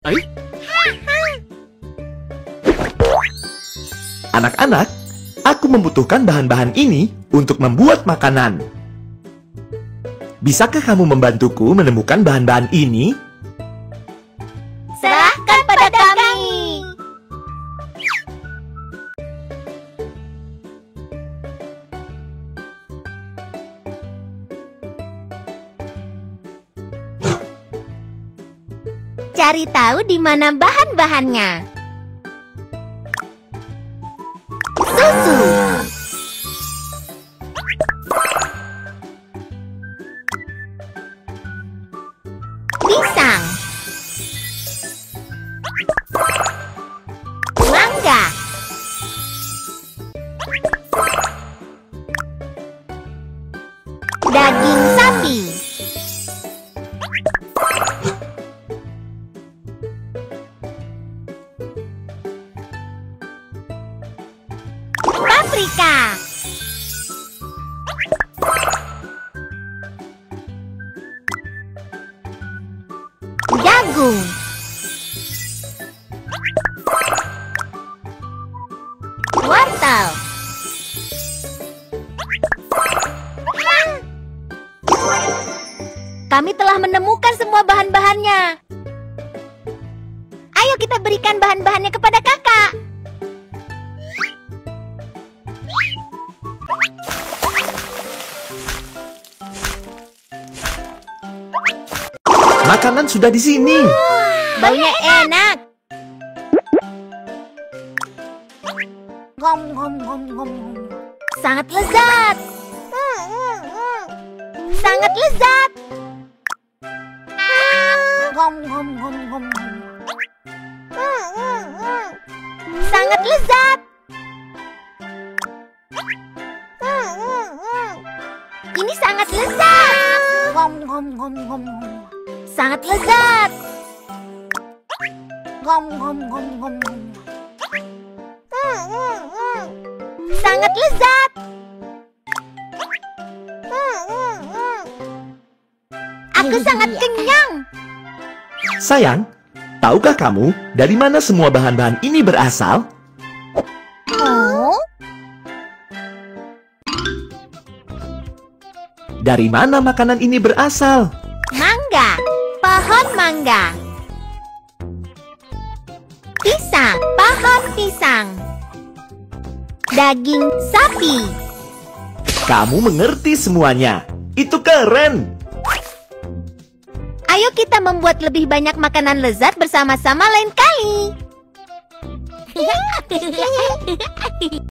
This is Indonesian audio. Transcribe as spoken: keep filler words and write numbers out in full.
Anak-anak, aku membutuhkan bahan-bahan ini untuk membuat makanan. Bisakah kamu membantuku menemukan bahan-bahan ini? Serahkan pada kami. Cari tahu di mana bahan-bahannya. Susu, pisang, mangga, daging sapi, paprika, jagung, wortel, kami telah menemukan semua bahan-bahannya. Ayo kita berikan bahan-bahannya kepada kakak. Makanan sudah di sini. Baunya enak. Gom gom gom gom. Sangat lezat. Sangat lezat. Gom gom gom gom. Sangat lezat. Ini sangat lezat. Gom gom gom gom. Sangat lezat. Gom gom gom gom. Sangat lezat. Aku sangat kenyang. Sayang, tahukah kamu dari mana semua bahan-bahan ini berasal? Oh, Dari mana makanan ini berasal? mangga, pohon mangga. Pisang, pohon pisang. Daging sapi. Kamu mengerti semuanya. Itu keren. Ayo kita membuat lebih banyak makanan lezat bersama-sama lain kali.